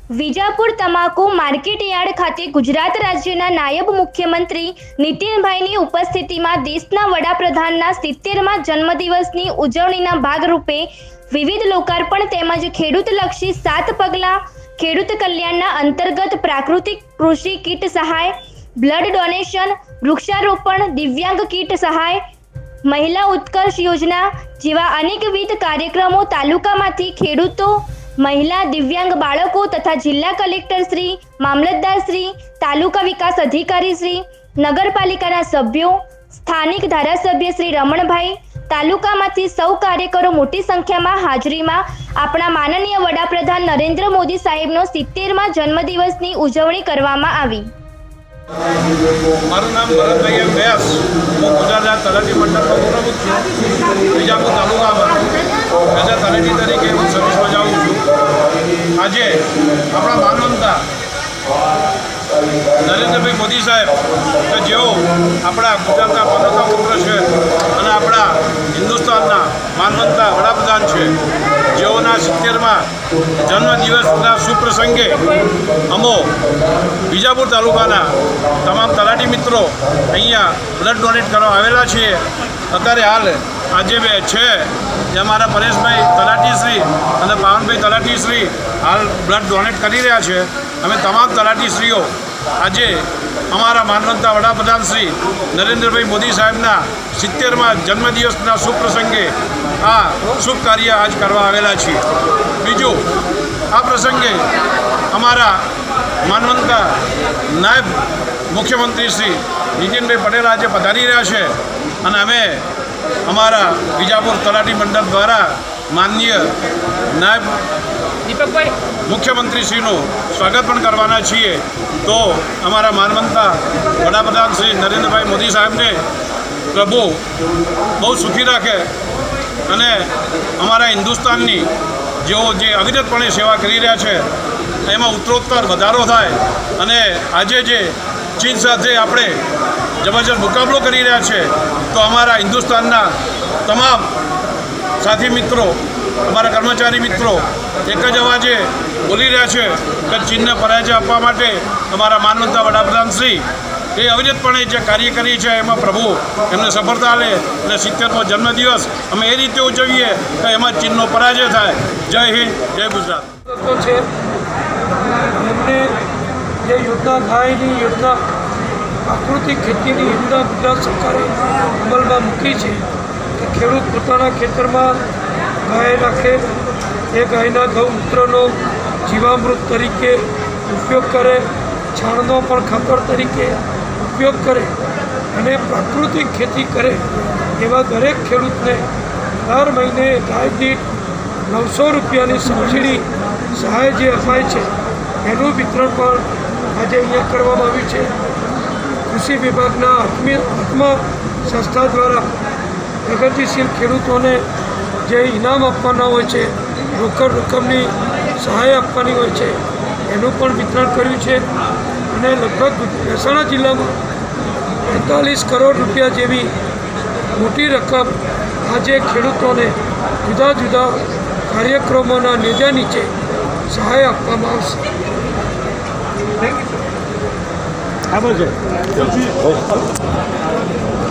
વિજાપુર તમાકુ માર્કેટયાર્ડ ખાતે ગુજરાત રાજ્યના નાયબ મુખ્યમંત્રી નીતિનભાઈની ઉપસ્થિતિમાં દેશના વડાપ્રધાનના 70મા જન્મદિવસની ઉજવણીના ભાગરૂપે વિવિધ લોકાર્પણ તેમજ ખેડૂતલક્ષી 7 પગલાં ખેડૂત કલ્યાણના અંતર્ગત પ્રાકૃતિક કૃષિ કીટ સહાય, બ્લડ ડોનેશન, વૃક્ષારોપણ, દિવ્યાંગ કીટ સહાય, મહિલા ઉત્કર્ષ યોજના જેવા અનેકવિધ કાર્યક્રમો તાલુકામાંથી ખેડૂતો, મહિલા, દિવ્યાંગ બાળકો તથા જિલ્લા કલેક્ટર શ્રી, મામલતદાર શ્રી, તાલુકા વિકાસ અધિકારી શ્રી, નગરપાલિકાના સભ્યો, સ્થાનિક ધારાસભ્ય શ્રી રમણભાઈ, તાલુકામાંથી સૌ કાર્યકરો મોટી સંખ્યામાં હાજરીમાં આપણા માનનીય વડાપ્રધાન નરેન્દ્ર મોદી સાહેબનો 70મા જન્મદિવસની ઉજવણી કરવામાં આવી। મારું નામ ભરતભાઈ એમ વ્યાસ, હું ગુજરાત તલાટી મંડળનો પ્રમુખ છું। વિજાપુર તાલુકામાં એઝ અ તલાટી તરીકે હું સર્વિસ બજાવું છું। આજે આપણા માનવંતા નરેન્દ્રભાઈ મોદી સાહેબ કે જેઓ આપણા ગુજરાતના પનોતા પુત્ર છે અને આપણા હિન્દુસ્તાનના માનવંતા વડાપ્રધાન છે, જેઓના 70મા જન્મદિવસના સુપ્રસંગે અમો વિજાપુર તાલુકાના તમામ તલાટી મિત્રો અહીંયા બ્લડ ડોનેટ કરવા આવેલા છીએ। અત્યારે હાલ આજે છે જે અમારા પરેશભાઈ તલાટીશ્રી અને પાવનભાઈ તલાટીશ્રી હાલ બ્લડ ડોનેટ કરી રહ્યા છે। અમે તમામ તલાટીશ્રીઓ આજે અમારા માનવંતા વડાપ્રધાન શ્રી નરેન્દ્રભાઈ મોદી સાહેબના 70મા જન્મદિવસના શુભ પ્રસંગે આ શુભ કાર્ય આજ કરવા આવેલા છીએ। બીજું, આ પ્રસંગે અમારા માનવંતા નાયબ મુખ્યમંત્રી શ્રી નીતિનભાઈ પટેલ આજે પધારી રહ્યા છે અને અમે અમારા વિજાપુર તલાટી મંડળ દ્વારા માનનીય નાયબ દીપકભાઈ મુખ્યમંત્રીશ્રીનું સ્વાગત પણ કરવાના છીએ। તો અમારા માનવંતા વડાપ્રધાન શ્રી નરેન્દ્રભાઈ મોદી સાહેબને પ્રભુ બહુ સુખી રાખે અને અમારા હિન્દુસ્તાનની જેઓ જે અવિરતપણે સેવા કરી રહ્યા છે એમાં ઉત્તરોત્તર વધારો થાય અને આજે જે ચીન સાથે આપણે જબરજસ્ત મુકાબલો કરી રહ્યા છે તો અમારા હિન્દુસ્તાનના તમામ સાથી મિત્રો, અમારા કર્મચારી મિત્રો એક જ અવાજે બોલી રહ્યા છે કે ચીનને પરાજય આપવા માટે અમારા માનવંતા વડાપ્રધાન શ્રી એ અવિરતપણે જે કાર્ય કરી છે એમાં પ્રભુ એમને સફળતા લે અને 70મો જન્મદિવસ અમે એ રીતે ઉજવીએ કે એમાં ચીનનો પરાજય થાય। જય હિન્દ, જય ગુજરાત। એમને જે યોજના ગાયની યોજના, પ્રાકૃતિક ખેતીની યોજના ગુજરાત સરકારે અમલમાં મૂકી છે કે ખેડૂત પોતાના ખેતરમાં ગાય રાખે, એ ગાયના ગૌમૂત્રનો જીવામૃત તરીકે ઉપયોગ કરે, છાણનો પણ ખાતર તરીકે ઉપયોગ કરે અને પ્રાકૃતિક ખેતી કરે એવા દરેક ખેડૂતને દર મહિને ગાય દીઠ 900 રૂપિયાની સબસિડી સહાય જે અપાય છે એનું વિતરણ પણ આજે અહીંયા કરવામાં આવ્યું છે। કૃષિ વિભાગના આત્મા સંસ્થા દ્વારા પ્રગતિશીલ ખેડૂતોને જે ઇનામ આપવાના હોય છે, રોકડ રકમની સહાય આપવાની હોય છે, એનું પણ વિતરણ કર્યું છે અને લગભગ મહેસાણા જિલ્લામાં 48 કરોડ રૂપિયા જેવી મોટી રકમ આજે ખેડૂતોને જુદા જુદા કાર્યક્રમોના નેજા નીચે સહાય આપવામાં આવશે। Thank you sir.